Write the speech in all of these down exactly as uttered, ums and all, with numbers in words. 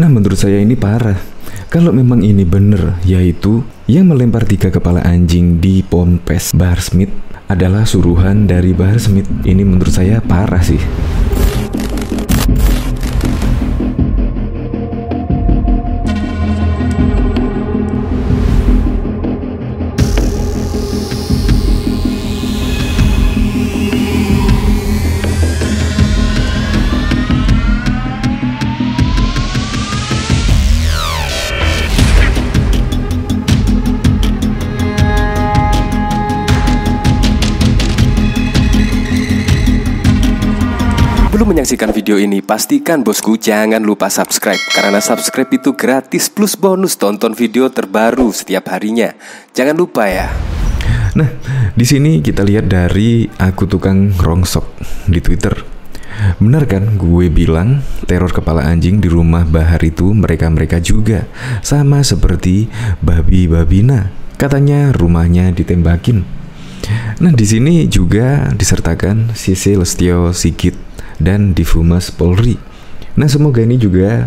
Nah, menurut saya ini parah. Kalau memang ini bener, yaitu yang melempar tiga kepala anjing di Ponpes Bahar Smith adalah suruhan dari Bahar Smith. Ini menurut saya parah sih. Sebelum menyaksikan video ini, pastikan bosku jangan lupa subscribe, karena subscribe itu gratis plus bonus tonton video terbaru setiap harinya. Jangan lupa ya. Nah, di sini kita lihat dari aku tukang rongsok di Twitter. Benar kan gue bilang teror kepala anjing di rumah Bahar itu mereka-mereka juga, sama seperti Babi Babina. Katanya rumahnya ditembakin. Nah, di sini juga disertakan Sisi Lestio Sigit dan Divhumas Polri. Nah, semoga ini juga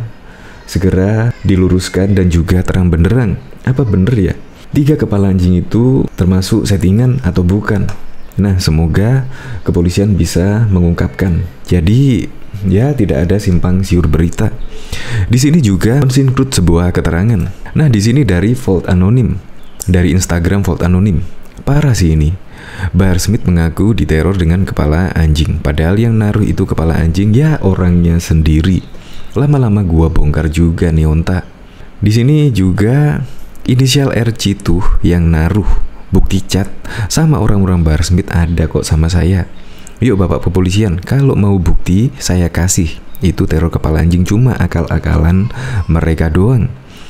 segera diluruskan dan juga terang benderang. Apa bener ya? Tiga kepala anjing itu termasuk settingan atau bukan? Nah, semoga kepolisian bisa mengungkapkan. Jadi, ya tidak ada simpang siur berita. Di sini juga mensinklut sebuah keterangan. Nah, di sini dari Volt Anonim, dari Instagram Volt Anonim. Parah sih ini. Bahar Smith mengaku diteror dengan kepala anjing, padahal yang naruh itu kepala anjing ya orangnya sendiri. Lama-lama gua bongkar juga nih onta. Di sini juga inisial R C tuh yang naruh bukti chat sama orang-orang Bahar Smith ada kok sama saya. Yuk Bapak Kepolisian, kalau mau bukti saya kasih. Itu teror kepala anjing cuma akal-akalan mereka doang.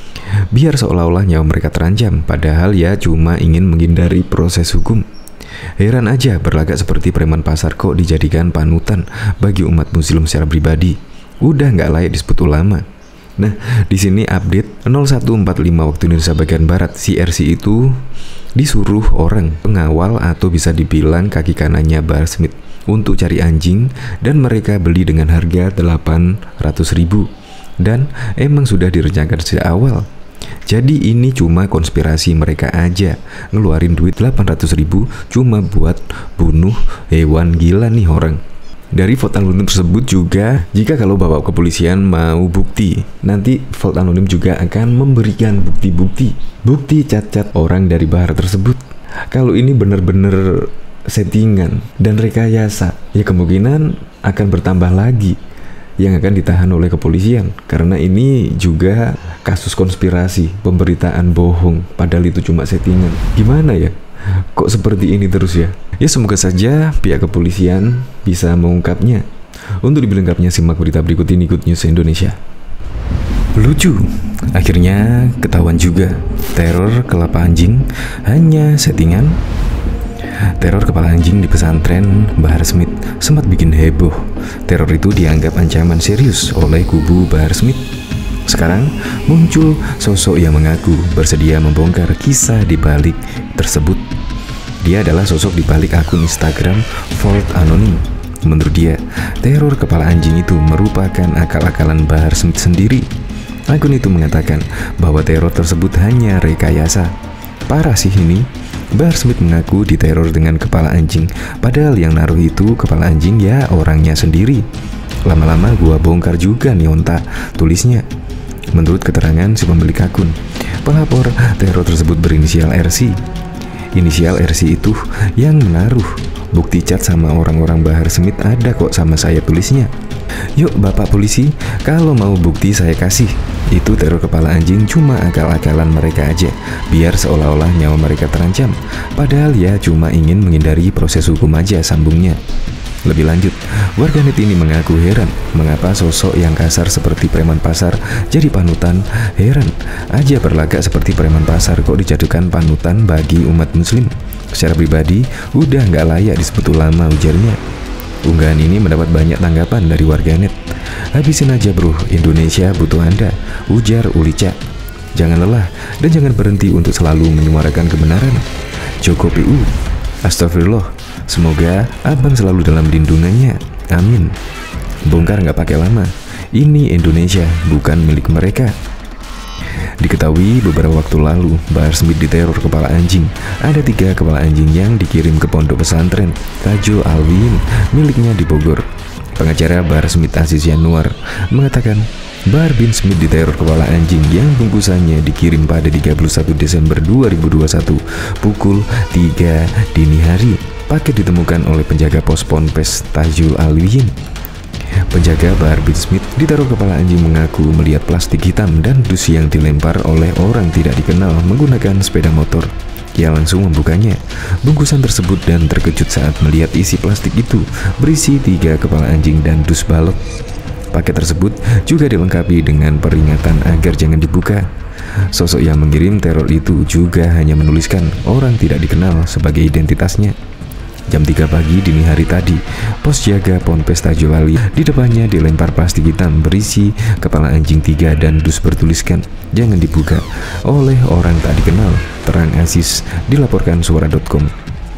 Biar seolah-olah nyawa mereka terancam, padahal ya cuma ingin menghindari proses hukum. Heran aja berlagak seperti preman pasar kok dijadikan panutan bagi umat muslim secara pribadi. Udah nggak layak disebut ulama. Nah, di sini update nol satu empat lima waktu Indonesia bagian Barat. Si R C itu disuruh orang pengawal atau bisa dibilang kaki kanannya Bahar Smith untuk cari anjing, dan mereka beli dengan harga delapan ratus ribu. Dan emang sudah direncanakan sejak awal. Jadi ini cuma konspirasi mereka aja, ngeluarin duit delapan ratus ribu cuma buat bunuh hewan gila nih orang. Dari Volt Anonim tersebut juga, jika kalau Bapak Kepolisian mau bukti, nanti Volt Anonim juga akan memberikan bukti-bukti, bukti cat-cat orang dari Bahar tersebut. Kalau ini benar-benar settingan dan rekayasa, ya kemungkinan akan bertambah lagi yang akan ditahan oleh kepolisian, karena ini juga kasus konspirasi, pemberitaan bohong, padahal itu cuma settingan. Gimana ya? Kok seperti ini terus ya? Ya semoga saja pihak kepolisian bisa mengungkapnya. Untuk lebih lengkapnya simak berita berikut ini, Good News Indonesia. Lucu, akhirnya ketahuan juga teror kelapa anjing hanya settingan. Teror kepala anjing di pesantren Bahar Smith sempat bikin heboh. Teror itu dianggap ancaman serius oleh kubu Bahar Smith. Sekarang muncul sosok yang mengaku bersedia membongkar kisah di balik tersebut. Dia adalah sosok di balik akun Instagram Volt Anonim. Menurut dia, teror kepala anjing itu merupakan akal-akalan Bahar Smith sendiri. Akun itu mengatakan bahwa teror tersebut hanya rekayasa. Parah sih ini. Bahar Smith mengaku diteror dengan kepala anjing, padahal yang naruh itu kepala anjing ya orangnya sendiri. Lama-lama gua bongkar juga nih onta, tulisnya. Menurut keterangan si pemilik akun, pelapor teror tersebut berinisial R C. Inisial R C itu yang menaruh. Bukti chat sama orang-orang Bahar Smith ada kok sama saya, tulisnya. Yuk Bapak Polisi, kalau mau bukti saya kasih. Itu teror kepala anjing cuma akal-akalan mereka aja, biar seolah-olah nyawa mereka terancam. Padahal ya cuma ingin menghindari proses hukum aja, sambungnya. Lebih lanjut, warganet ini mengaku heran mengapa sosok yang kasar seperti preman pasar jadi panutan. Heran aja berlagak seperti preman pasar kok dijadikan panutan bagi umat muslim. Secara pribadi udah nggak layak disebut ulama, ujarnya. Unggahan ini mendapat banyak tanggapan dari warganet. Habisin aja bro, Indonesia butuh Anda, ujar Ulica. Jangan lelah dan jangan berhenti untuk selalu menyuarakan kebenaran. Joko P U. Astagfirullah. Semoga abang selalu dalam lindungannya. Amin. Bongkar nggak pakai lama. Ini Indonesia, bukan milik mereka. Diketahui beberapa waktu lalu, Bahar Smith diteror kepala anjing. Ada tiga kepala anjing yang dikirim ke pondok pesantren Tajul Alwiyin miliknya di Bogor. Pengacara Bahar Smith Aziz Yanuar mengatakan, Bahar bin Smith diteror kepala anjing yang bungkusannya dikirim pada tiga puluh satu Desember dua ribu dua puluh satu pukul tiga dini hari. Paket ditemukan oleh penjaga pos Ponpes Tajul Alwiyin. Penjaga Bahar bin Smith ditaruh kepala anjing mengaku melihat plastik hitam dan dus yang dilempar oleh orang tidak dikenal menggunakan sepeda motor. Ia langsung membukanya, bungkusan tersebut, dan terkejut saat melihat isi plastik itu berisi tiga kepala anjing dan dus balok. Paket tersebut juga dilengkapi dengan peringatan agar jangan dibuka. Sosok yang mengirim teror itu juga hanya menuliskan orang tidak dikenal sebagai identitasnya. Jam tiga pagi dini hari tadi, pos jaga Ponpes Tajul Alwiyin di depannya dilempar plastik hitam berisi kepala anjing tiga dan dus bertuliskan jangan dibuka oleh orang tak dikenal, terang Aziz, dilaporkan suara dot com.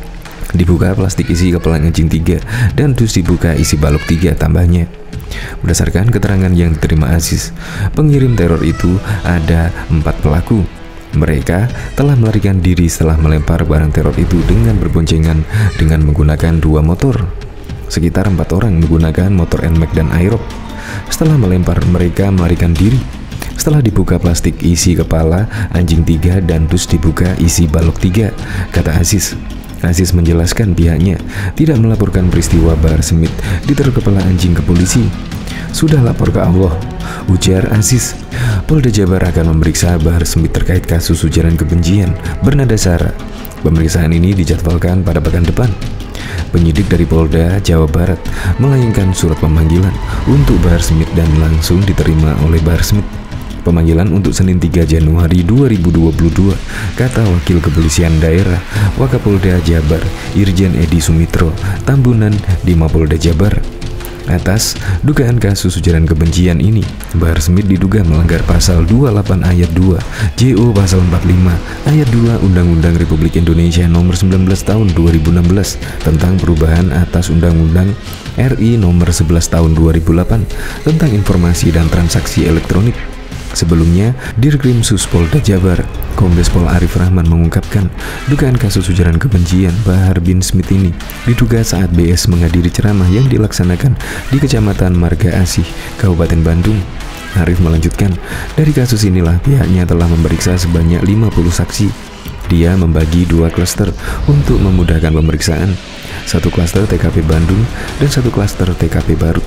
Dibuka plastik isi kepala anjing tiga dan dus dibuka isi balok tiga, tambahnya. Berdasarkan keterangan yang diterima Aziz, pengirim teror itu ada empat pelaku. Mereka telah melarikan diri setelah melempar barang teror itu dengan berboncengan dengan menggunakan dua motor. Sekitar empat orang menggunakan motor N MAX dan Aerox. Setelah melempar, mereka melarikan diri. Setelah dibuka plastik isi kepala anjing tiga dan dus dibuka isi balok tiga, kata Aziz. Aziz menjelaskan pihaknya tidak melaporkan peristiwa Bahar Smith diteror kepala anjing ke polisi. Sudah lapor ke Allah, ujar Aziz. Polda Jabar akan memeriksa Bahar Smith terkait kasus ujaran kebencian bernada sara. Pemeriksaan ini dijadwalkan pada pekan depan. Penyidik dari Polda Jawa Barat melayangkan surat pemanggilan untuk Bahar Smith dan langsung diterima oleh Bahar Smith. Pemanggilan untuk Senin tiga Januari dua ribu dua puluh dua, kata Wakil Kepolisian Daerah Wakapolda Jabar Irjen Edi Sumitro Tambunan di Mapolda Jabar. Atas dugaan kasus ujaran kebencian ini, Bahar Smith diduga melanggar pasal dua puluh delapan ayat dua, J O pasal empat puluh lima ayat dua Undang-Undang Republik Indonesia nomor sembilan belas tahun dua ribu enam belas tentang perubahan atas Undang-Undang R I nomor sebelas tahun dua ribu delapan tentang informasi dan transaksi elektronik. Sebelumnya, Dirkrim Sus Polda Jabar, Kombes Pol Arif Rahman mengungkapkan dugaan kasus ujaran kebencian Bahar bin Smith ini diduga saat B S menghadiri ceramah yang dilaksanakan di Kecamatan Marga Asih, Kabupaten Bandung. Arif melanjutkan, dari kasus inilah pihaknya telah memeriksa sebanyak lima puluh saksi. Dia membagi dua klaster untuk memudahkan pemeriksaan, satu klaster T K P Bandung dan satu klaster T K P Baru.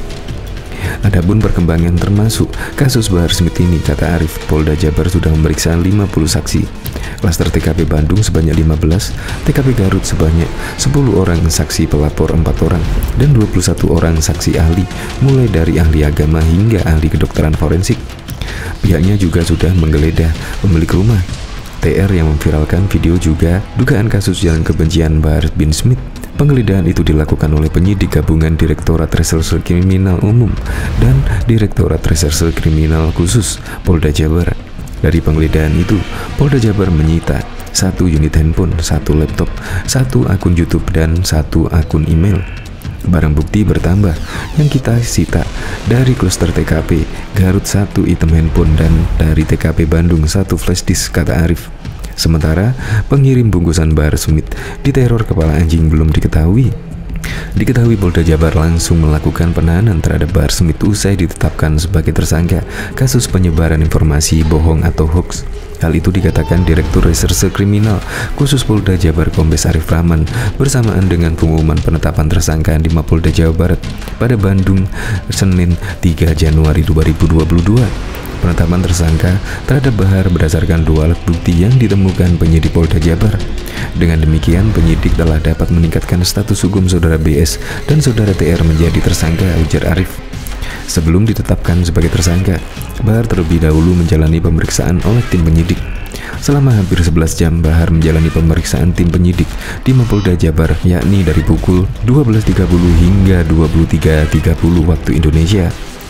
Adapun perkembangan termasuk kasus Bahar Smith ini, kata Arif, Polda Jabar sudah memeriksa lima puluh saksi. Klaster T K P Bandung sebanyak lima belas, T K P Garut sebanyak sepuluh orang saksi pelapor empat orang, dan dua puluh satu orang saksi ahli, mulai dari ahli agama hingga ahli kedokteran forensik. Pihaknya juga sudah menggeledah pemilik rumah. T R yang memviralkan video juga dugaan kasus ujaran kebencian Bahar bin Smith. Penggeledahan itu dilakukan oleh penyidik gabungan Direktorat Reserse Kriminal Umum dan Direktorat Reserse Kriminal Khusus Polda Jabar. Dari penggeledahan itu, Polda Jabar menyita satu unit handphone, satu laptop, satu akun YouTube, dan satu akun email. Barang bukti bertambah yang kita sita dari klaster T K P Garut satu item handphone dan dari T K P Bandung satu flash disk, kata Arif. Sementara pengirim bungkusan Bahar Smith diteror kepala anjing belum diketahui. Diketahui Polda Jabar langsung melakukan penahanan terhadap Bahar Smith usai ditetapkan sebagai tersangka kasus penyebaran informasi bohong atau hoax. Hal itu dikatakan Direktur Reserse Kriminal Khusus Polda Jabar Kombes Arif Rahman bersamaan dengan pengumuman penetapan tersangka di Mapolda Jawa Barat pada Bandung Senin tiga Januari dua ribu dua puluh dua. Penetapan tersangka terhadap Bahar berdasarkan dua alat bukti yang ditemukan penyidik Polda Jabar. Dengan demikian, penyidik telah dapat meningkatkan status hukum saudara B S dan saudara T R menjadi tersangka, ujar Arif. Sebelum ditetapkan sebagai tersangka, Bahar terlebih dahulu menjalani pemeriksaan oleh tim penyidik. Selama hampir sebelas jam, Bahar menjalani pemeriksaan tim penyidik di Mapolda Jabar, yakni dari pukul dua belas tiga puluh hingga dua puluh tiga tiga puluh waktu Indonesia.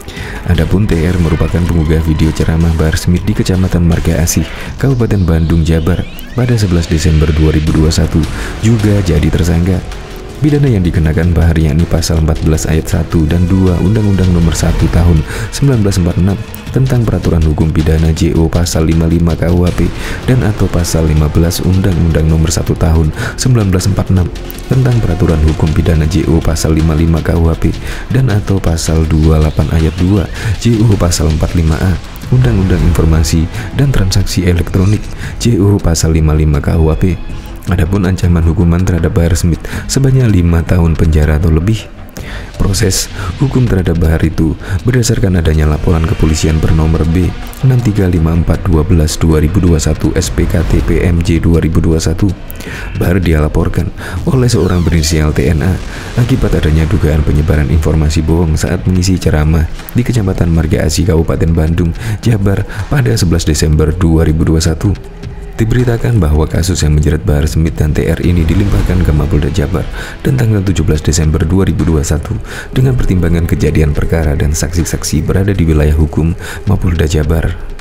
Adapun T R merupakan pengunggah video ceramah Bahar Smith di Kecamatan Marga Asih, Kabupaten Bandung, Jabar pada sebelas Desember dua ribu dua puluh satu, juga jadi tersangka. Pidana yang dikenakan Bahar yakni pasal empat belas ayat satu dan dua Undang-Undang Nomor satu Tahun seribu sembilan ratus empat puluh enam tentang Peraturan Hukum Pidana J O pasal lima puluh lima K U H P dan atau pasal lima belas Undang-Undang Nomor satu Tahun seribu sembilan ratus empat puluh enam tentang Peraturan Hukum Pidana J O pasal lima puluh lima K U H P dan atau pasal dua puluh delapan ayat dua J O pasal empat puluh lima A Undang-Undang Informasi dan Transaksi Elektronik J O pasal lima puluh lima K U H P. Adapun ancaman hukuman terhadap Bahar Smith sebanyak lima tahun penjara atau lebih. Proses hukum terhadap Bahar itu berdasarkan adanya laporan kepolisian bernomor B enam tiga lima empat satu dua dua ribu dua puluh satu S P K T P M J dua ribu dua puluh satu. Bahar dilaporkan oleh seorang berinisial T N A akibat adanya dugaan penyebaran informasi bohong saat mengisi ceramah di Kecamatan Marga Asih, Kabupaten Bandung, Jabar pada sebelas Desember dua ribu dua puluh satu. Diberitakan bahwa kasus yang menjerat Bahar Smith dan T R ini dilimpahkan ke Mapolda Jabar dan tanggal tujuh belas Desember dua ribu dua puluh satu dengan pertimbangan kejadian perkara dan saksi-saksi berada di wilayah hukum Mapolda Jabar.